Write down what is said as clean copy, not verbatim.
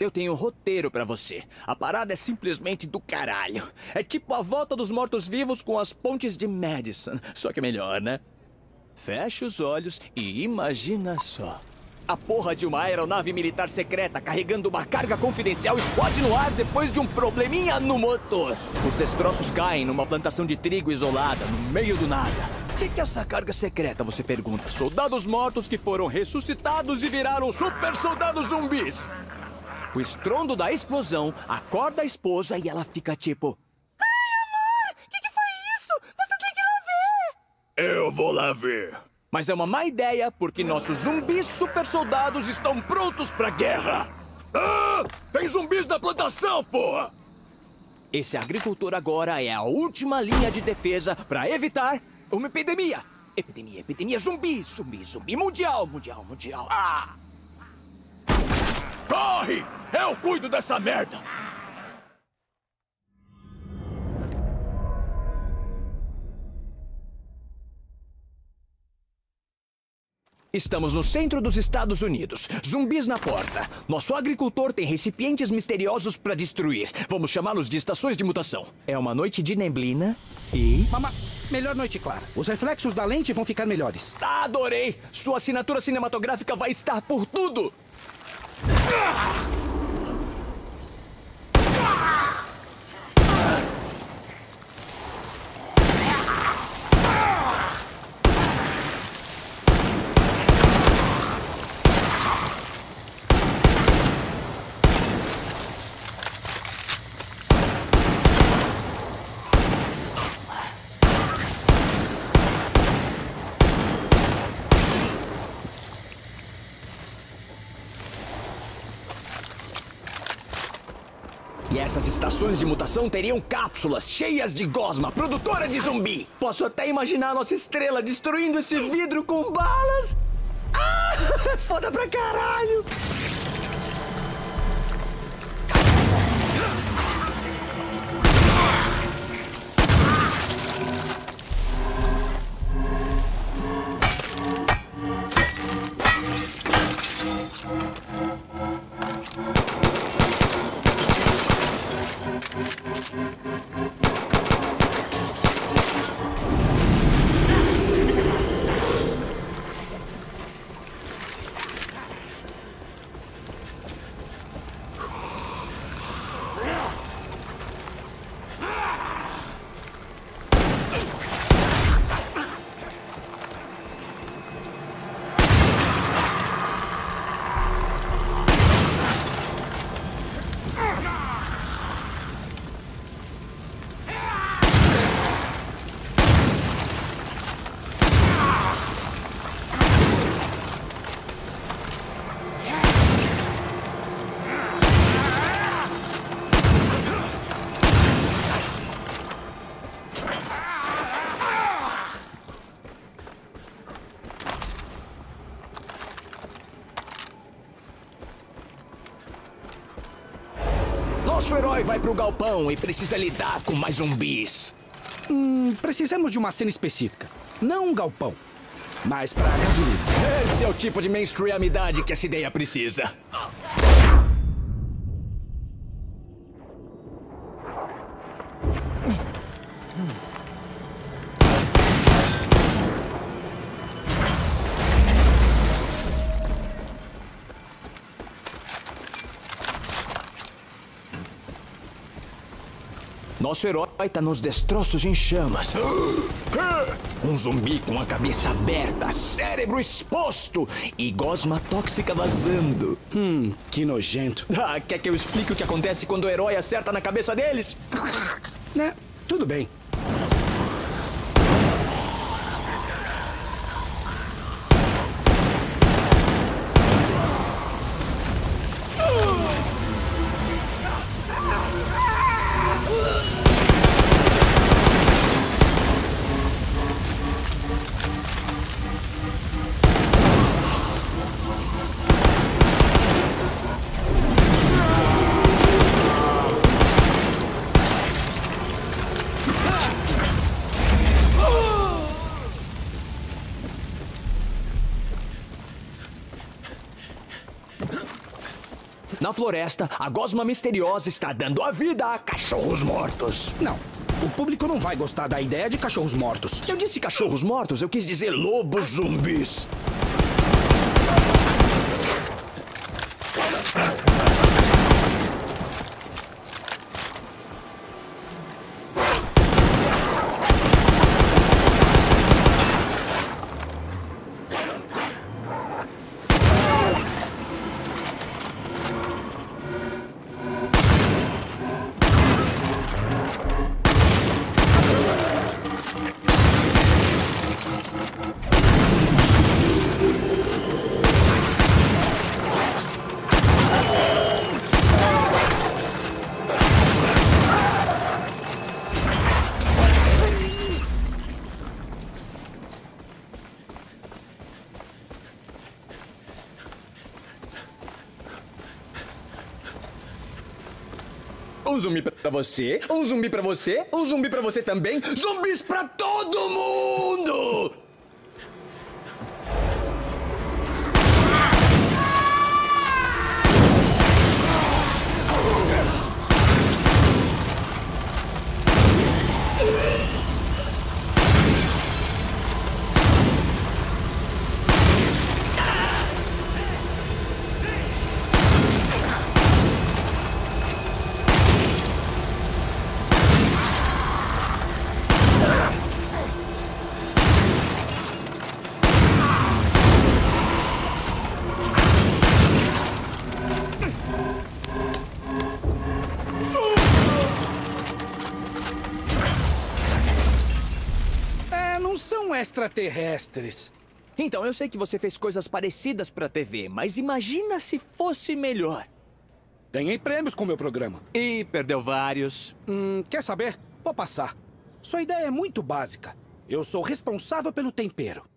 eu tenho um roteiro pra você. A parada é simplesmente do caralho. É tipo a volta dos mortos-vivos com as pontes de Madison. Só que melhor, né? Fecha os olhos e imagina só. A porra de uma aeronave militar secreta carregando uma carga confidencial explode no ar depois de um probleminha no motor. Os destroços caem numa plantação de trigo isolada, no meio do nada. O que é essa carga secreta, você pergunta? Soldados mortos que foram ressuscitados e viraram super soldados zumbis. O estrondo da explosão acorda a esposa e ela fica tipo... Ai, amor, o que foi isso? Você tem que ir lá ver. Eu vou lá ver. Mas é uma má ideia, porque nossos zumbis super soldados estão prontos pra guerra. Ah! Tem zumbis na plantação, porra! Esse agricultor agora é a última linha de defesa pra evitar uma epidemia. Epidemia, zumbi, mundial. Ah! Corre! Eu cuido dessa merda! Estamos no centro dos Estados Unidos. Zumbis na porta. Nosso agricultor tem recipientes misteriosos pra destruir. Vamos chamá-los de estações de mutação. É uma noite de neblina e... Melhor noite clara. Os reflexos da lente vão ficar melhores. Adorei! Sua assinatura cinematográfica vai estar por tudo! E essas estações de mutação teriam cápsulas cheias de gosma, produtora de zumbi. Posso até imaginar nossa estrela destruindo esse vidro com balas. Ah, foda pra caralho. Nosso herói vai pro galpão e precisa lidar com mais zumbis. Precisamos de uma cena específica. Não um galpão, mas pra gasolina. Esse é o tipo de mainstreamidade que essa ideia precisa. Nosso herói tá nos destroços em chamas. Um zumbi com a cabeça aberta, cérebro exposto e gosma tóxica vazando. Que nojento. Ah, quer que eu explique o que acontece quando o herói acerta na cabeça deles? Né? Tudo bem. Na floresta, a gosma misteriosa está dando a vida a cachorros mortos. Não, o público não vai gostar da ideia de cachorros mortos. Eu disse cachorros mortos, eu quis dizer lobos zumbis. Um zumbi pra você, um zumbi pra você, um zumbi pra você também. Zumbis pra todo mundo! Não são extraterrestres. Então, eu sei que você fez coisas parecidas pra TV, mas imagina se fosse melhor. Ganhei prêmios com meu programa. E perdeu vários. Quer saber? Vou passar. Sua ideia é muito básica. Eu sou responsável pelo tempero.